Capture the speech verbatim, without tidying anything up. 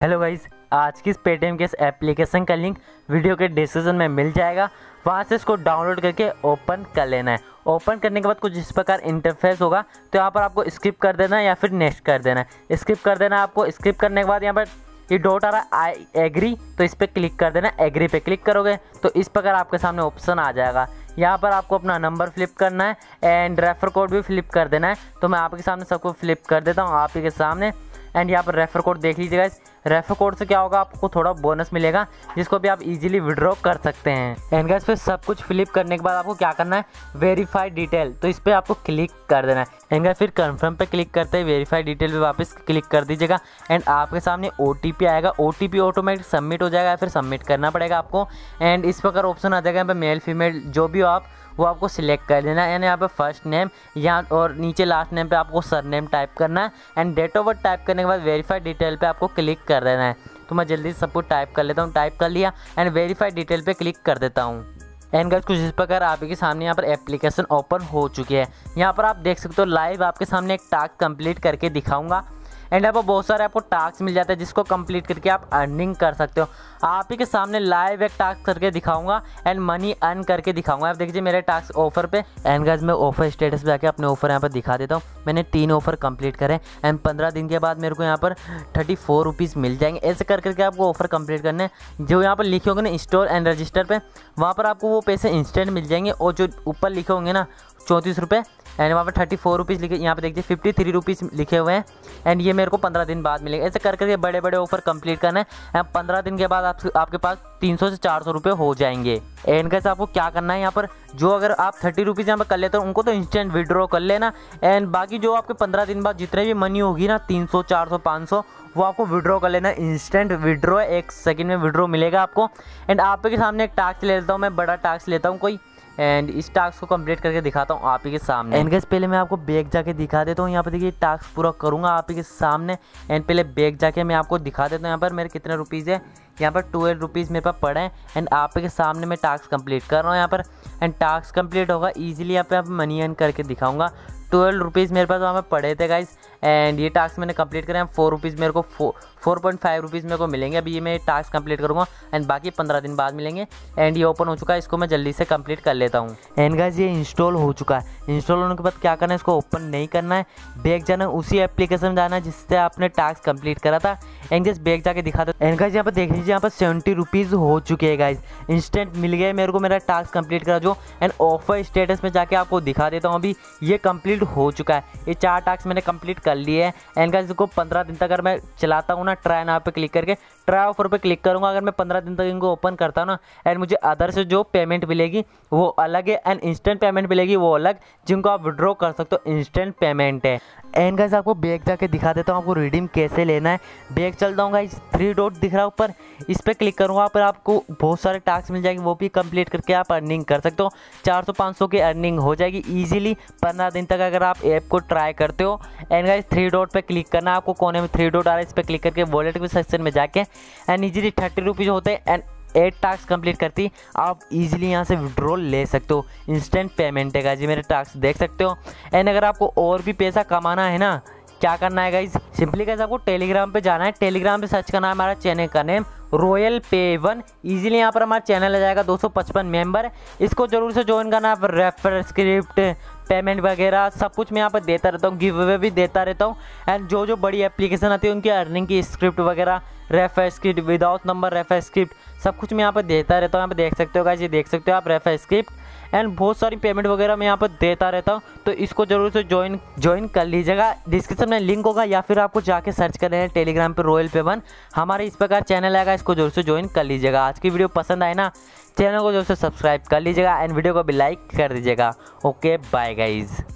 Hello guys, आज की इस पेटीएम के इस एप्लीकेशन का लिंक वीडियो के डिस्क्रिप्शन में मिल जाएगा। वहाँ से इसको डाउनलोड करके ओपन कर लेना है। ओपन करने के बाद कुछ इस प्रकार इंटरफेस होगा, तो यहाँ पर आपको स्किप कर देना है या फिर नेक्स्ट कर देना है। स्किप कर देना है आपको। स्किप करने के बाद यहाँ पर ये डॉट आ रहा है आई एग्री, तो इस पर क्लिक कर देना। एग्री पे क्लिक करोगे तो इस प्रकार आपके सामने ऑप्शन आ जाएगा। यहाँ पर आपको अपना नंबर फ्लिप करना है एंड रेफर कोड भी फ्लिप कर देना है। तो मैं आपके सामने सबको फ्लिप कर देता हूँ आप ही के सामने। एंड यहाँ पर रेफर कोड देख लीजिएगा। इस रेफर कोड से क्या होगा, आपको थोड़ा बोनस मिलेगा जिसको भी आप इजीली विड्रॉ कर सकते हैं। एंड गाइस फिर सब कुछ फ्लिप करने के बाद आपको क्या करना है, वेरीफाई डिटेल, तो इस पर आपको क्लिक कर देना है। एंड गाइस फिर कंफर्म पे क्लिक करते हैं, वेरीफाई डिटेल पे वापस क्लिक कर दीजिएगा। एंड आपके सामने ओटीपी आएगा। ओटीपी ऑटोमेटिक सबमिट हो जाएगा, फिर सबमिट करना पड़ेगा आपको। एंड इस प्रकार ऑप्शन आ जाएगा यहाँ पे मेल फीमेल जो भी हो आप वो आपको सिलेक्ट कर देना है। यानी यहाँ पे फर्स्ट नेम यहाँ और नीचे लास्ट नेम पे आपको सर नेम टाइप करना है। And date of birth type करने के बाद वेरीफाई डिटेल पे आपको क्लिक कर देना है। तो मैं जल्दी से सब कुछ टाइप कर लेता हूँ। टाइप कर लिया एंड वेरीफाई डिटेल पे क्लिक कर देता हूँ। एंड गाइस कुछ इस प्रकार आपके सामने यहाँ पर एप्लीकेशन ओपन हो चुकी है। यहाँ पर आप देख सकते हो लाइव आपके सामने एक टास्क कंप्लीट करके दिखाऊंगा। एंड यहाँ पर बहुत सारे आपको टास्क मिल जाते हैं जिसको कंप्लीट करके आप अर्निंग कर सकते हो। आप ही के सामने लाइव एक टास्क करके दिखाऊंगा एंड मनी अर्न करके दिखाऊंगा। आप देखिए मेरे टास्क ऑफर पे। एंड गाइस मैं ऑफर स्टेटस पे जाके अपने ऑफर यहाँ पर दिखा देता हूँ। मैंने तीन ऑफर कंप्लीट करे एंड पंद्रह दिन के बाद मेरे को यहाँ पर थर्टी फोर रुपीज़ मिल जाएंगे। ऐसे कर करके आपको ऑफर कंप्लीट करने जो यहाँ पर लिखे होंगे ना इंस्टॉल एंड रजिस्टर पे, वहाँ पर आपको वो पैसे इंस्टेंट मिल जाएंगे। और जो ऊपर लिखे होंगे ना चौंतीस रुपये एंड वहाँ पर थर्टी फोर रुपीज़ लिखे, यहाँ पे देखिए फिफ्टी थ्री रुपीज़ लिखे हुए हैं। एंड ये मेरे को पंद्रह दिन बाद मिलेगा। ऐसे कर करके बड़े बड़े ऑफर कंप्लीट करना है। एंड पंद्रह दिन के बाद आप, आपके पास तीन सौ से चार सौ रुपये हो जाएंगे। एंड कैसे आपको क्या करना है, यहाँ पर जो अगर आप थर्टी रुपीज़ यहाँ पर कर लेते हो उनको तो इंस्टेंट विड्रॉ कर लेना। एंड बाकी जो आपके पंद्रह दिन बाद जितने भी मनी होगी ना तीन सौ चार सौ पाँच सौ वो आपको विड्रॉ कर लेना। इंस्टेंट विड्रॉ, एक सेकंड में विड्रॉ मिलेगा आपको। एंड आपके सामने एक टास्क ले लेता हूँ मैं, बड़ा टास्क लेता हूँ कोई। एंड इस टास्क को कंप्लीट करके दिखाता हूँ आप ही के सामने। एंड गाइस पहले मैं आपको बैग जाके दिखा देता हूँ। यहाँ पर देखिए टास्क पूरा करूँगा आप ही के सामने। एंड पहले बैग जाके मैं आपको दिखा देता हूँ यहाँ पर मेरे कितने रुपीज़ है। यहाँ पर ट्वेल्व रुपीज़ मेरे पास पड़े हैं। एंड आप के सामने मैं टास्क कंप्लीट कर रहा हूँ यहाँ पर। एंड टास्क कंप्लीट होगा ईजिली यहाँ पे आप मनी अर्न करके दिखाऊंगा। ट्वेल्व रुपीज़ मेरे पास वहाँ पे पड़े थे गाइस। एंड ये टास्क मैंने कंप्लीट करे हैं। फोर रुपीज़ मेरे को फोर पॉइंट फाइव रुपीज़ मेरे को मिलेंगे। अभी ये मैं टास्क कंप्लीट करूँगा एंड बाकी पंद्रह दिन बाद मिलेंगे। एंड ये ओपन हो चुका है, इसको मैं जल्दी से कंप्लीट कर लेता हूँ। एंड गाइस ये इंस्टॉल हो चुका है। इंस्टॉल होने के बाद क्या करना है, इसको ओपन नहीं करना है, बैक जाना है, उसी एप्लीकेशन में जाना है जिससे आपने टास्क कंप्लीट करा था। एंड गाइस बैक जाके दिखा दो। एंड गाइस यहाँ पर देख लीजिए यहाँ पर सेवेंटी रुपीज़ हो चुके हैं गाइस। इंस्टेंट मिल गए मेरे को मेरा टास्क कंप्लीट करा जो। एंड ऑफर स्टेटस में जाके आपको दिखा देता हूँ। अभी ये कंप्लीट हो चुका है। ये चार टास्क मैंने कंप्लीट कर लिए हैं। एंड गाइस इसको पंद्रह दिन तक अगर मैं चलाता हूँ ना, ट्राई नाउ पे क्लिक करके ट्राई ऑफर पे क्लिक करूँगा, अगर मैं पंद्रह दिन तक इनको ओपन करता हूँ ना, एंड मुझे अदर से जो पेमेंट मिलेगी वो अलग है एंड इंस्टेंट पेमेंट मिलेगी वो अलग, जिनको आप विड्रॉ कर सकते हो। इंस्टेंट पेमेंट है। एंड गाइस आपको बैग जाके दिखा देता हूँ आपको रिडीम कैसे लेना है। बैग चलता हूँ गाइस, थ्री डॉट दिख रहा है ऊपर, इस पर क्लिक करूँगा, पर आपको बहुत सारे टास्क मिल जाएंगे, वो भी कंप्लीट करके आप अर्निंग कर सकते हो। चार सौ पाँच सौ की अर्निंग हो जाएगी ईजिली पंद्रह दिन तक अगर आप ऐप को ट्राई करते हो। एंड गाइस थ्री डॉट पे क्लिक करना है आपको, कोने में थ्री डॉट आ रहा है, इस पर क्लिक करके वॉलेट के सेक्शन में जाके एंड ईजिली थर्टी रुपीज़ होते हैं एंड एट टास्क कंप्लीट करती आप इजीली यहाँ से विड्रॉल ले सकते हो। इंस्टेंट पेमेंट है गाइस, मेरे टास्क देख सकते हो। एंड अगर आपको और भी पैसा कमाना है ना, क्या करना है गाइस, सिंपली गाइस आपको टेलीग्राम पे जाना है। टेलीग्राम पे सर्च करना है हमारा चैनल का name royal pay one. Easily यहाँ पर हमारा चैनल आ जाएगा, दो सौ पचपन मेंबर। इसको जरूर से ज्वाइन करना है। रेफर स्क्रिप्ट पेमेंट वगैरह सब कुछ मैं यहाँ पर देता रहता हूँ, गिव अवे भी देता रहता हूँ। एंड जो जो बड़ी एप्लीकेशन आती है उनकी अर्निंग की स्क्रिप्ट वगैरह, refer script without number refer script सब कुछ मैं यहाँ पर देता रहता हूँ। यहाँ पर देख सकते हो गाइस, ये देख सकते हो आप रेफर स्क्रिप्ट एंड बहुत सारी पेमेंट वगैरह मैं यहाँ पर देता रहता हूँ। तो इसको जरूर से ज्वाइन ज्वाइन कर लीजिएगा। डिस्क्रिप्शन में लिंक होगा या फिर आपको जाके सर्च कर लेना है टेलीग्राम पे रॉयल पे वन। हमारे इस प्रकार चैनल आएगा, इसको जरूर से ज्वाइन कर लीजिएगा। आज की वीडियो पसंद आए ना, चैनल को जरूर से सब्सक्राइब कर लीजिएगा एंड वीडियो को भी लाइक कर दीजिएगा। Okay bye guys.